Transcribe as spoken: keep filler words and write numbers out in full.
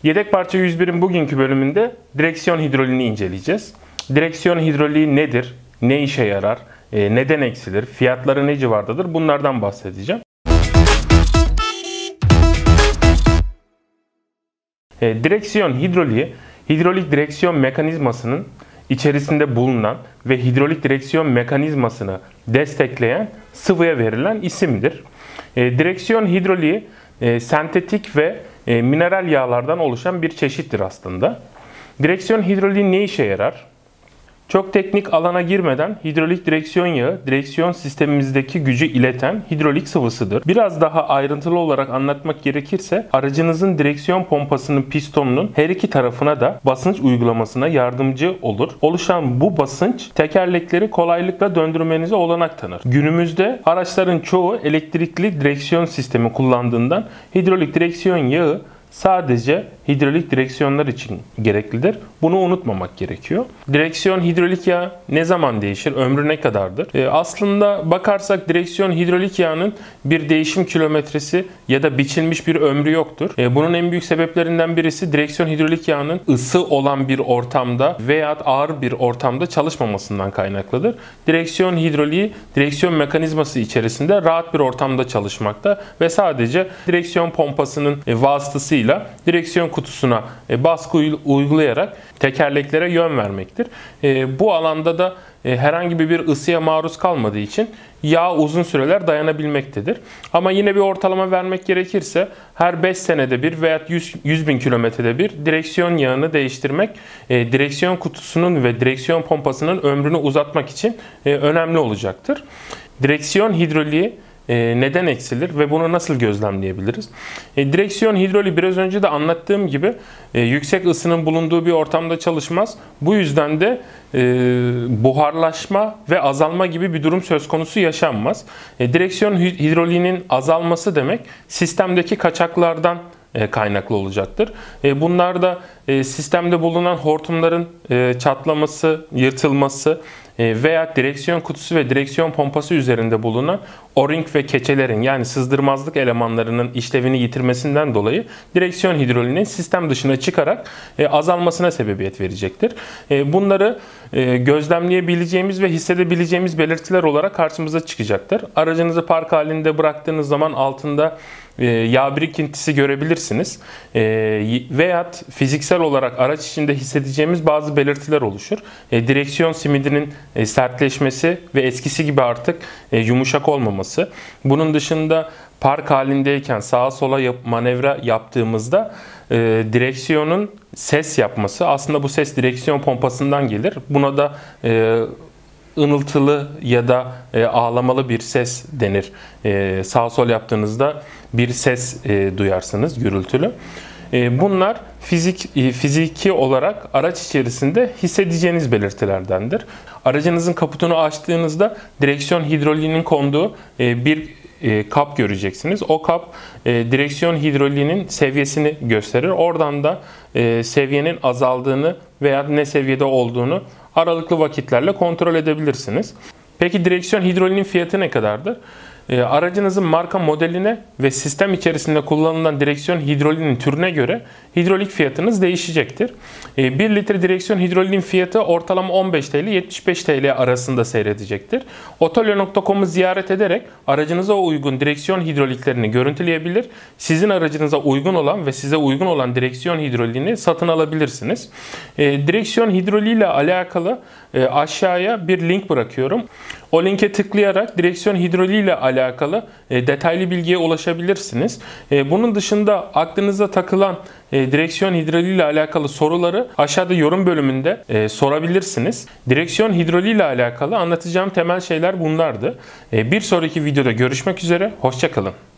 Yedek parça yüz birin bugünkü bölümünde direksiyon hidroliğini inceleyeceğiz. Direksiyon hidroliği nedir? Ne işe yarar? E, neden eksilir? Fiyatları ne civardadır? Bunlardan bahsedeceğim. E, direksiyon hidroliği, hidrolik direksiyon mekanizmasının içerisinde bulunan ve hidrolik direksiyon mekanizmasını destekleyen sıvıya verilen isimdir. E, direksiyon hidroliği e, sentetik ve e, mineral yağlardan oluşan bir çeşittir aslında. Direksiyon hidroliği ne işe yarar? Çok teknik alana girmeden hidrolik direksiyon yağı, direksiyon sistemimizdeki gücü ileten hidrolik sıvısıdır. Biraz daha ayrıntılı olarak anlatmak gerekirse, aracınızın direksiyon pompasının pistonunun her iki tarafına da basınç uygulamasına yardımcı olur. Oluşan bu basınç, tekerlekleri kolaylıkla döndürmenize olanak tanır. Günümüzde araçların çoğu elektrikli direksiyon sistemi kullandığından hidrolik direksiyon yağı sadece hidrolik direksiyonlar için gereklidir. Bunu unutmamak gerekiyor. Direksiyon hidrolik yağı ne zaman değişir? Ömrü ne kadardır? E, aslında bakarsak direksiyon hidrolik yağının bir değişim kilometresi ya da biçilmiş bir ömrü yoktur. E, bunun en büyük sebeplerinden birisi direksiyon hidrolik yağının ısı olan bir ortamda veya ağır bir ortamda çalışmamasından kaynaklıdır. Direksiyon hidroliği direksiyon mekanizması içerisinde rahat bir ortamda çalışmakta ve sadece direksiyon pompasının e, vasıtasıyla direksiyon kutusuna baskı uygulayarak tekerleklere yön vermektir. Bu alanda da herhangi bir ısıya maruz kalmadığı için yağ uzun süreler dayanabilmektedir. Ama yine bir ortalama vermek gerekirse her beş senede bir veya yüz bin kilometrede bir direksiyon yağını değiştirmek direksiyon kutusunun ve direksiyon pompasının ömrünü uzatmak için önemli olacaktır. Direksiyon hidroliği neden eksilir ve bunu nasıl gözlemleyebiliriz? E, direksiyon hidroliği biraz önce de anlattığım gibi e, yüksek ısının bulunduğu bir ortamda çalışmaz. Bu yüzden de e, buharlaşma ve azalma gibi bir durum söz konusu yaşanmaz. E, direksiyon hidroliğinin azalması demek sistemdeki kaçaklardan e, kaynaklı olacaktır. E, bunlar da e, sistemde bulunan hortumların e, çatlaması, yırtılması veya direksiyon kutusu ve direksiyon pompası üzerinde bulunan o-ring ve keçelerin yani sızdırmazlık elemanlarının işlevini yitirmesinden dolayı direksiyon hidroliğinin sistem dışına çıkarak azalmasına sebebiyet verecektir. Bunları gözlemleyebileceğimiz ve hissedebileceğimiz belirtiler olarak karşımıza çıkacaktır. Aracınızı park halinde bıraktığınız zaman altında yağ birikintisi görebilirsiniz. Veya fiziksel olarak araç içinde hissedeceğimiz bazı belirtiler oluşur. Direksiyon simidinin sertleşmesi ve eskisi gibi artık yumuşak olmaması. Bunun dışında park halindeyken sağa sola yap, manevra yaptığımızda e, direksiyonun ses yapması, aslında bu ses direksiyon pompasından gelir. Buna da e, ınıltılı ya da e, ağlamalı bir ses denir. E, sağ sol yaptığınızda bir ses e, duyarsınız, gürültülü. E, bunlar fizik e, fiziki olarak araç içerisinde hissedeceğiniz belirtilerdendir. Aracınızın kaputunu açtığınızda direksiyon hidroliğinin konduğu e, bir e, kap göreceksiniz. O kap e, direksiyon hidroliğinin seviyesini gösterir. Oradan da e, seviyenin azaldığını veya ne seviyede olduğunu aralıklı vakitlerle kontrol edebilirsiniz. Peki direksiyon hidroliğinin fiyatı ne kadardır? E, aracınızın marka modeline ve sistem içerisinde kullanılan direksiyon hidroliğinin türüne göre hidrolik fiyatınız değişecektir. E, bir litre direksiyon hidroliğinin fiyatı ortalama on beş TL yetmiş beş TL arasında seyredecektir. Otolyo nokta com'u ziyaret ederek aracınıza uygun direksiyon hidroliklerini görüntüleyebilir. Sizin aracınıza uygun olan ve size uygun olan direksiyon hidroliğini satın alabilirsiniz. E, direksiyon hidroliği ile alakalı e, aşağıya bir link bırakıyorum. O linke tıklayarak direksiyon hidroliği ile alakalı e, detaylı bilgiye ulaşabilirsiniz. E, bunun dışında aklınıza takılan e, direksiyon hidroliği ile alakalı soruları aşağıda yorum bölümünde e, sorabilirsiniz. Direksiyon hidroliği ile alakalı anlatacağım temel şeyler bunlardı. E, bir sonraki videoda görüşmek üzere, hoşça kalın.